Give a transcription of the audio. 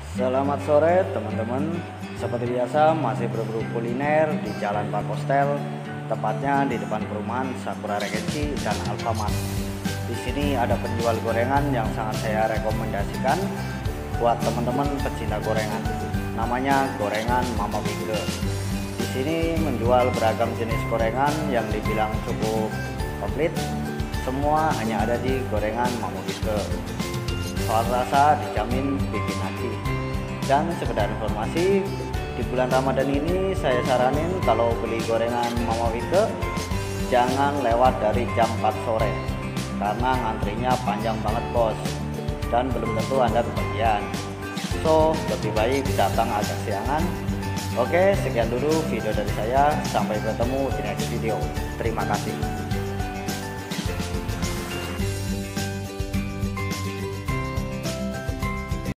Selamat sore teman-teman. Seperti biasa masih berburu kuliner di Jalan Pakostel, tepatnya di depan perumahan Sakura Regency dan Alfamart. Di sini ada penjual gorengan yang sangat saya rekomendasikan buat teman-teman pecinta gorengan. Namanya gorengan Mama Bike. Di sini menjual beragam jenis gorengan yang dibilang cukup komplit. Semua hanya ada di gorengan Mama Bike. Soal rasa dijamin bikin hati. Dan sekedar informasi, di bulan Ramadan ini saya saranin kalau beli gorengan Mama Bike jangan lewat dari jam 4 sore karena ngantrinya panjang banget bos, dan belum tentu Anda kebagian. So lebih baik datang agak siangan. Oke, sekian dulu video dari saya, sampai bertemu di next video. Terima kasih.